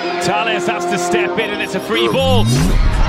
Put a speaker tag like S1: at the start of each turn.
S1: Thales has to step in and it's a free ball.